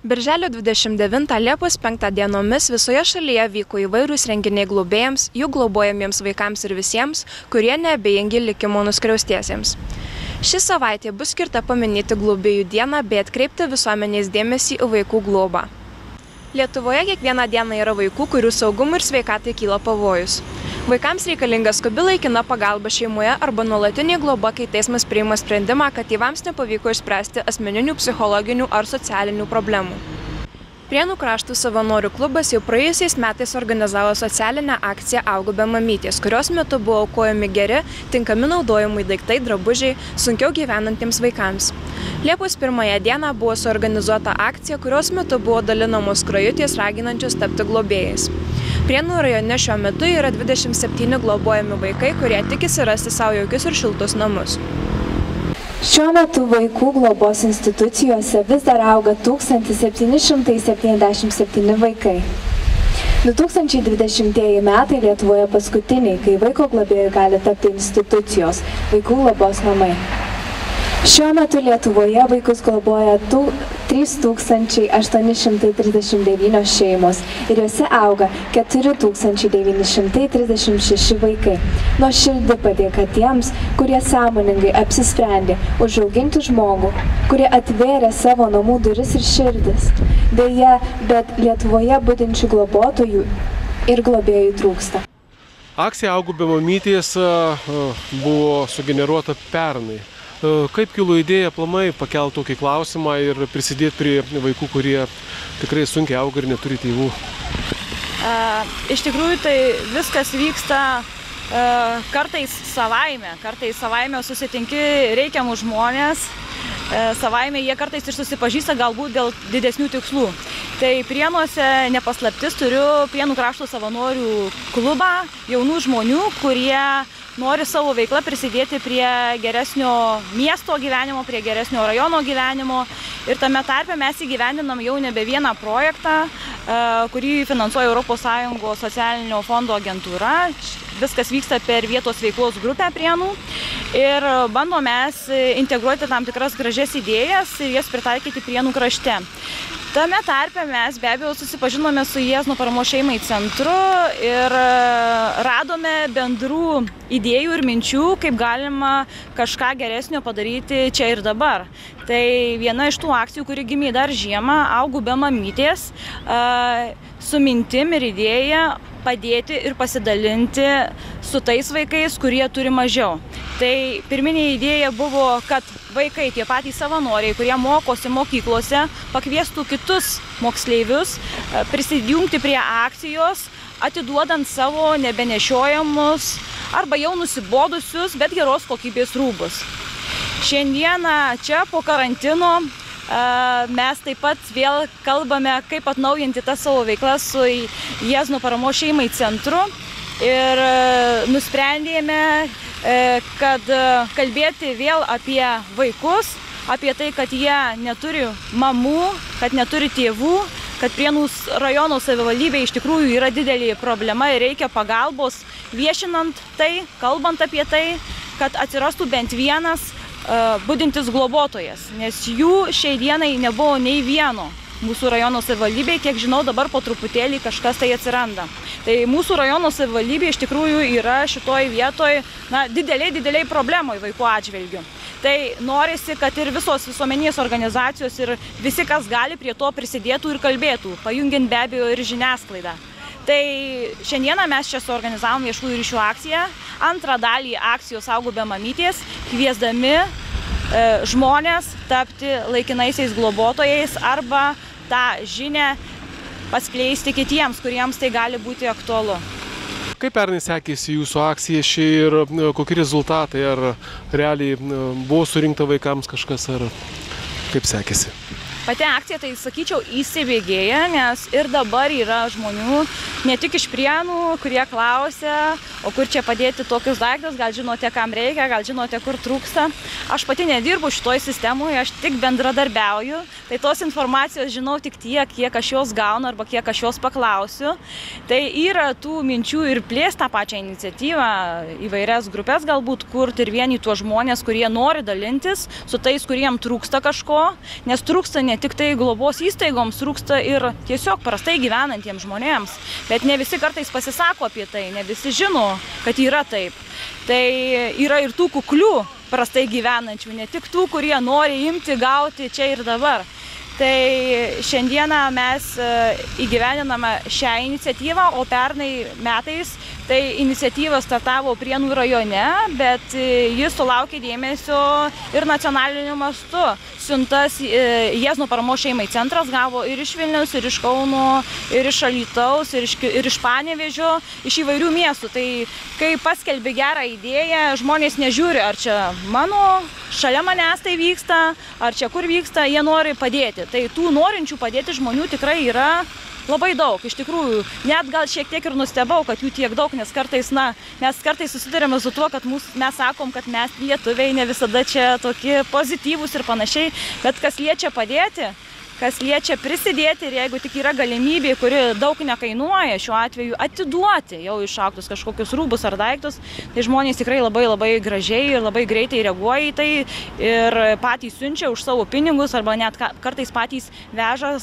Birželio 29 Liepos 5 dienomis visoje šalyje vyko įvairūs renginiai globėjams, jų globojamiems vaikams ir visiems, kurie neabejingi likimo nuskriaustiesiems. Ši savaitė bus skirta paminėti globėjų dieną bei atkreipti visuomenės dėmesį į vaikų globą. Lietuvoje kiekvieną dieną yra vaikų, kurių saugumui ir sveikatai kyla pavojus. Vaikams reikalinga skubi laikina pagalba šeimoje arba nuolatinė globa, kai teismas priima sprendimą, kad tėvams nepavyko išspręsti asmeninių, psichologinių ar socialinių problemų. Prienų krašto savanorių klubas jau praėjusiais metais organizavo socialinę akciją Augu be mamytės, kurios metu buvo aukojami geri, tinkami naudojimui daiktai, drabužiai sunkiau gyvenantiems vaikams. Liepos 1 dieną buvo suorganizuota akcija, kurios metu buvo dalinamos skrajutės raginančios tapti globėjais. Prienų rajone šiuo metu yra 27 globojami vaikai, kurie tikisi rasti savo jaukius ir šiltus namus. Šiuo metu vaikų globos institucijose vis dar auga 1777 vaikai. 2020 metai Lietuvoje paskutiniai, kai vaiko globėjai gali tapti institucijos, vaikų globos namai. Šiuo metu Lietuvoje vaikus globoja 3839 šeimos ir juose auga 4936 vaikai. Nuoširdi padėka tiems, kurie sąmoningai apsisprendė užauginti žmogų, kurie atvėrė savo namų duris ir širdis. Deja, bet Lietuvoje budinčių globotojų ir globėjų trūksta. Akcija Augu be mamytės buvo sugeneruota pernai. Kaip kilo idėja aplamai pakelti tokį klausimą ir prisidėti prie vaikų, kurie tikrai sunkiai auga ir neturi tėvų? Iš tikrųjų, tai viskas vyksta kartais savaime susitinki reikiamus žmonės, savaime jie kartais ir susipažįsta galbūt dėl didesnių tikslų. Tai Prienuose nepaslaptis turiu Prienų krašto savanorių klubą jaunų žmonių, kurie nori savo veiklą prisidėti prie geresnio miesto gyvenimo, prie geresnio rajono gyvenimo. Ir tame tarpe mes įgyvendinam jau nebe vieną projektą, kurį finansuoja ES socialinio fondo agentūra. Viskas vyksta per vietos veiklos grupę Prienų. Ir bandom mes integruoti tam tikras gražias idėjas ir jas pritaikyti Prienų krašte. Tame tarpe mes be abejo susipažinome su Jėznų paramos šeimai centru ir radome bendrų idėjų ir minčių, kaip galima kažką geresnio padaryti čia ir dabar. Tai viena iš tų akcijų, kuri gimė dar žiemą, Augu be mamytės, su mintim ir idėja padėti ir pasidalinti su tais vaikais, kurie turi mažiau. Tai pirminė idėja buvo, kad vaikai, tie patys savanoriai, kurie mokosi mokyklose, pakviestų kitus moksleivius prisijungti prie akcijos, atiduodant savo nebenešiojamus arba jau nusibodusius, bet geros kokybės rūbus. Šiandieną čia po karantino mes taip pat vėl kalbame, kaip atnaujinti tas savo veiklas su Jėznų paramos šeimai centru ir nusprendėme, kad kalbėti vėl apie vaikus, apie tai, kad jie neturi mamų, kad neturi tėvų, kad Prienų rajono savivaldybė iš tikrųjų yra didelė problema ir reikia pagalbos viešinant tai, kalbant apie tai, kad atsirastų bent vienas budintis globotojas, nes jų šiai dienai nebuvo nei vieno mūsų rajono savivaldybėje, kiek žinau, dabar po truputėlį kažkas tai atsiranda. Tai mūsų rajono savivaldybė iš tikrųjų yra šitoj vietoj dideliai problemoj vaikų atžvilgių. Tai norisi, kad ir visos visuomeninės organizacijos ir visi, kas gali, prie to prisidėtų ir kalbėtų, pajungiant be abejo ir žiniasklaidą. Tai šiandieną mes čia suorganizavom viešųjų ryšių akciją, antrą dalį akcijos Augu be mamytės, kviesdami žmonės tapti laikinaisiais globotojais arba tą žinią paskleisti kitiems, kuriems tai gali būti aktualu. Kaip pernai sekėsi jūsų akcija ši ir kokie rezultatai? Ar realiai buvo surinkta vaikams kažkas, ar kaip sekėsi? Pati akcija, tai sakyčiau, įsibėgėja, nes ir dabar yra žmonių, ne tik iš Prienų, kurie klausia, o kur čia padėti tokius daiktus, gal žinote, kam reikia, gal žinote, kur trūksta. Aš pati nedirbu šitoj sistemoje, aš tik bendradarbiauju, tai tos informacijos žinau tik tiek, kiek aš jos gaunu arba kiek aš jos paklausiu. Tai yra tų minčių ir plėsti tą pačią iniciatyvą, įvairias grupės galbūt kurti ir vienyti tuos žmonės, kurie nori dalintis su tais, kuriem trūksta kažko, nes trūksta ne tik tai globos įstaigoms, trūksta ir tiesiog prastai gyvenantiems žmonėms. Bet ne visi kartais pasisako apie tai, ne visi žino, kad yra taip. Tai yra ir tų kuklių prastai gyvenančių, ne tik tų, kurie nori imti, gauti čia ir dabar. Tai šiandieną mes įgyvendiname šią iniciatyvą, o pernai metais tai iniciatyva startavo Prienų rajone, bet jis sulaukė dėmesio ir nacionaliniu mastu. Siuntas Jiezno paramos šeimai centras gavo ir iš Vilniaus, ir iš Kauno, ir iš Alytaus, ir iš Panevėžio, iš įvairių miestų. Tai kai paskelbi gerą idėją, žmonės nežiūri, ar čia šalia manęs tai vyksta, ar čia kur vyksta, jie nori padėti. Tai tų norinčių padėti žmonių tikrai yra labai daug. Iš tikrųjų, net gal šiek tiek ir nustebau, kad jų tiek daug, nes kartais susidurėme su tuo, kad mes sakom, kad mes lietuviai ne visada čia tokie pozityvūs ir panašiai, bet kas liečia padėti, kas liečia prisidėti ir jeigu tik yra galimybė, kuri daug nekainuoja, šiuo atveju atiduoti jau išaugtus kažkokius rūbus ar daiktus, tai žmonės tikrai labai gražiai ir labai greitai reaguoja į tai ir patys siunčia už savo pinigus arba net kartais patys veža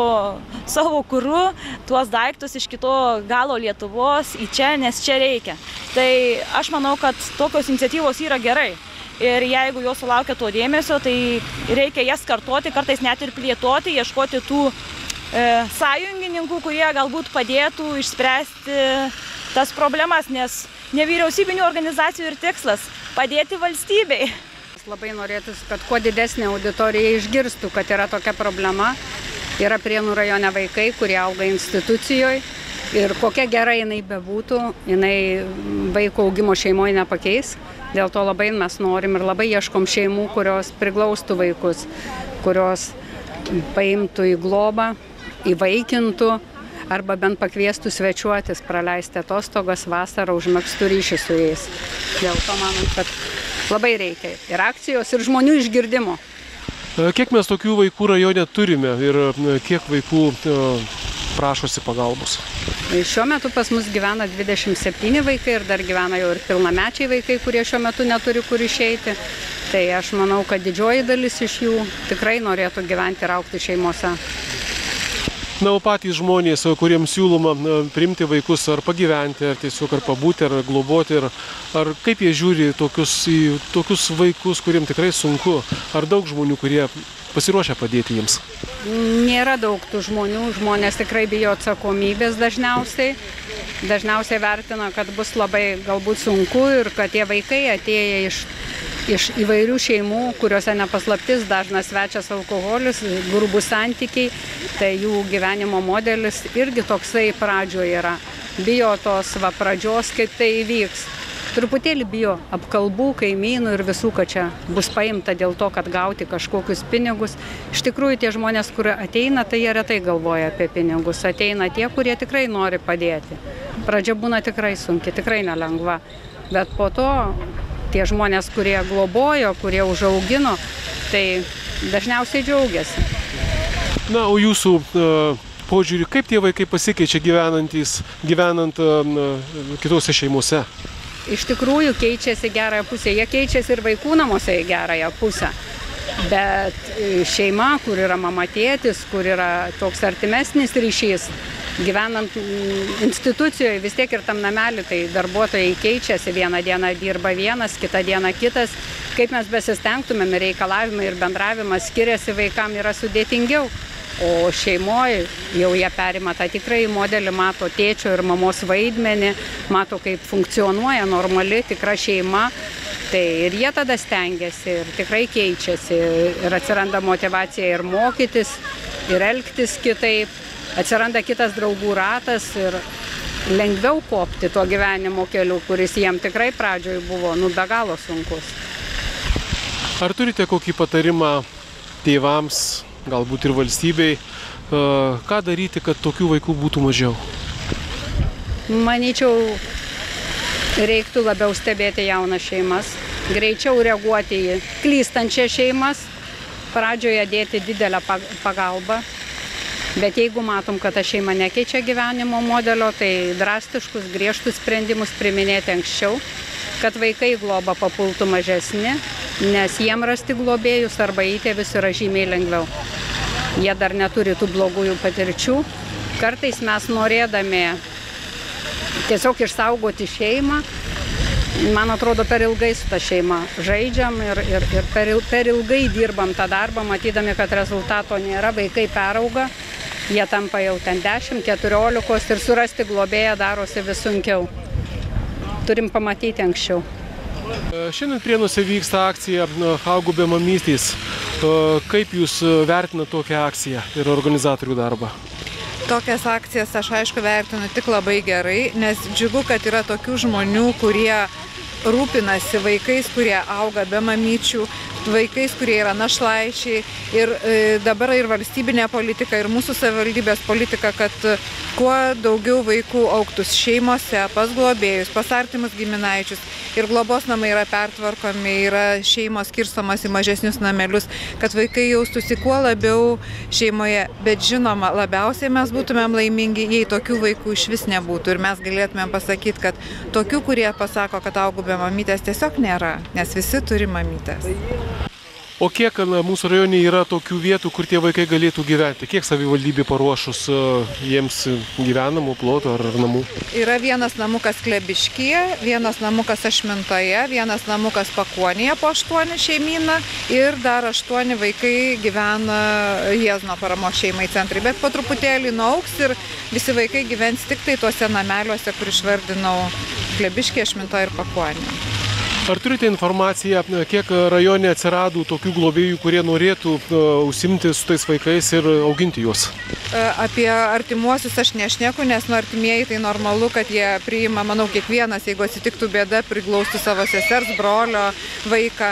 savo kuru tuos daiktus iš kito galo Lietuvos į čia, nes čia reikia. Tai aš manau, kad tokios iniciatyvos yra gerai. Ir jeigu jos sulaukia to dėmesio, tai reikia jas kartoti, kartais net ir plėtoti, ieškoti tų sąjungininkų, kurie galbūt padėtų išspręsti tas problemas, nes nevyriausybinių organizacijų ir tikslas – padėti valstybei. Labai norėtųsi, kad kuo didesnė auditorija išgirstų, kad yra tokia problema. Yra Prienų rajone vaikai, kurie auga institucijoje ir kokia gera jinai bebūtų, jinai vaiko augimo šeimoje nepakeis. Dėl to labai mes norim ir labai ieškom šeimų, kurios priglaustų vaikus, kurios paimtų į globą, įvaikintų arba bent pakviestų svečiuotis, praleisti atostogas, vasarą, užmegztų ryšį su jais. Dėl to manom, kad labai reikia ir akcijos, ir žmonių išgirdimo. Kiek mes tokių vaikų rajone turime ir kiek vaikų prašosi pagalbos? Šiuo metu pas mus gyvena 27 vaikai ir dar gyvena jau ir pilnamečiai vaikai, kurie šiuo metu neturi kur išeiti. Tai aš manau, kad didžioji dalis iš jų tikrai norėtų gyventi ir augti šeimose. Na, o patys žmonės, kuriems siūloma priimti vaikus ar pagyventi, ar tiesiog ar pabūti, ar globoti, ar kaip jie žiūri į tokius vaikus, kuriems tikrai sunku, ar daug žmonių, kurie pasiruošę padėti jiems? Nėra daug tų žmonių, žmonės tikrai bijo atsakomybės dažniausiai. Dažniausiai vertina, kad bus labai galbūt sunku ir kad tie vaikai atėję iš įvairių šeimų, kuriuose nepaslaptis, dažnas svečias alkoholis, grubūs santykiai, tai jų gyvenimo modelis irgi toksai pradžioje yra. Bijo tos pradžios, kaip tai įvyks. Truputėlį bijo apkalbų, kaimynų ir visų, kad čia bus paimta dėl to, kad gauti kažkokius pinigus. Iš tikrųjų, tie žmonės, kurie ateina, tai jie retai galvoja apie pinigus. Ateina tie, kurie tikrai nori padėti. Pradžia būna tikrai sunki, tikrai nelengva. Bet po to tie žmonės, kurie globojo, kurie užaugino, tai dažniausiai džiaugiasi. Na, o jūsų požiūrį, kaip tie vaikai pasikeičia gyvenant kitose šeimose? Iš tikrųjų keičiasi gerąją pusę, jie keičiasi ir vaikų namuose į gerąją pusę. Bet šeima, kur yra mama tėtis, kur yra toks artimesnis ryšys, gyvenant institucijoje vis tiek ir tam namelį, tai darbuotojai keičiasi, vieną dieną dirba vienas, kitą dieną kitas. Kaip mes besistengtumėm, reikalavimai ir bendravimas skiriasi, vaikam yra sudėtingiau. O šeimoje jau jie perima tą tikrai modelį, mato tėčio ir mamos vaidmenį, mato, kaip funkcionuoja normali tikra šeima. Tai ir jie tada stengiasi ir tikrai keičiasi ir atsiranda motyvacija ir mokytis, ir elgtis kitaip, atsiranda kitas draugų ratas ir lengviau kopti tuo gyvenimo keliu, kuris jiem tikrai pradžioje buvo be galo sunkus. Ar turite kokį patarimą tėvams, galbūt ir valstybei, ką daryti, kad tokių vaikų būtų mažiau? Manyčiau, reiktų labiau stebėti jaunas šeimas, greičiau reaguoti į klystančias šeimas, pradžioje dėti didelę pagalbą, bet jeigu matom, kad ta šeima nekeičia gyvenimo modelio, tai drastiškus, griežtus sprendimus priminėti anksčiau, kad vaikai į globą papultų mažesni, nes jiem rasti globėjus arba įtėvius yra žymiai lengviau. Jie dar neturi tų blogųjų patirčių. Kartais mes norėdami tiesiog išsaugoti šeimą, man atrodo, per ilgai su ta šeima žaidžiam ir per ilgai dirbam tą darbą, matydami, kad rezultato nėra, vaikai perauga, jie tampa jau ten 10, 14 ir surasti globėją darosi vis sunkiau. Turim pamatyti anksčiau. Šiandien Prienuose vyksta akcija Augau be mamystės. Kaip Jūs vertinate tokią akciją ir organizatorių darbą? Tokias akcijas aš aišku vertinu tik labai gerai, nes džiugu, kad yra tokių žmonių, kurie rūpinasi vaikais, kurie auga be mamyčių, vaikais, kurie yra našlaičiai. Ir dabar ir valstybinė politika, ir mūsų savivaldybės politika, kad kuo daugiau vaikų augtų šeimose, pas globėjus, pas artimus giminaičius. Ir globos namai yra pertvarkomi, yra šeimos skirstomos į mažesnius namelius, kad vaikai jaustųsi kuo labiau šeimoje. Bet žinoma, labiausiai mes būtumėm laimingi, jei tokių vaikų iš vis nebūtų. Ir mes galėtumėm pasakyti, kad tokių, kurie pasako, kad augau be mamytės, tiesiog nėra, nes visi turi mamytės. O kiek mūsų rajone yra tokių vietų, kur tie vaikai galėtų gyventi? Kiek savivaldybė paruošus jiems gyvenamų plotų ar namų? Yra vienas namukas Klebiškyje, vienas namukas Ašmintoje, vienas namukas Pakuonėje po 8 šeimyną ir dar 8 vaikai gyvena Jiezno paramos šeimai centrai. Bet po truputėlį nuaugs ir visi vaikai gyvens tik tai tuose nameliuose, kur išvardinau Klebiškyje, Ašmintoje ir Pakuonėje. Ar turite informaciją, kiek rajone atsirado tokių globėjų, kurie norėtų užsimti su tais vaikais ir auginti juos? Apie artimuosius aš nešneku, nes nuo artimieji tai normalu, kad jie priima, manau, kiekvienas, jeigu atsitiktų bėda, priglaustų savo sesers, brolio vaiką.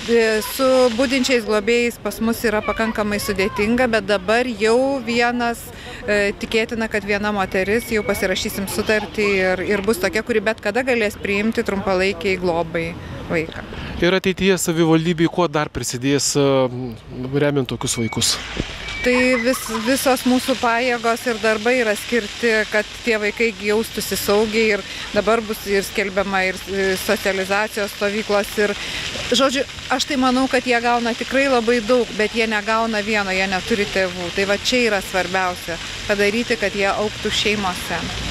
Su budinčiais globėjais pas mus yra pakankamai sudėtinga, bet dabar jau vienas, tikėtina, kad viena moteris, jau pasirašysim sutartį ir bus tokia, kuri bet kada galės priimti trumpalaikiai globai vaiką. Ir ateityje savivaldybė kuo dar prisidės remiant tokius vaikus? Tai visos mūsų pajėgos ir darbai yra skirti, kad tie vaikai jaustųsi saugiai ir dabar bus ir skelbiama ir socializacijos stovyklos. Ir, žodžiu, aš tai manau, kad jie gauna tikrai labai daug, bet jie negauna vieno, jie neturi tėvų. Tai va čia yra svarbiausia - padaryti, kad jie augtų šeimose.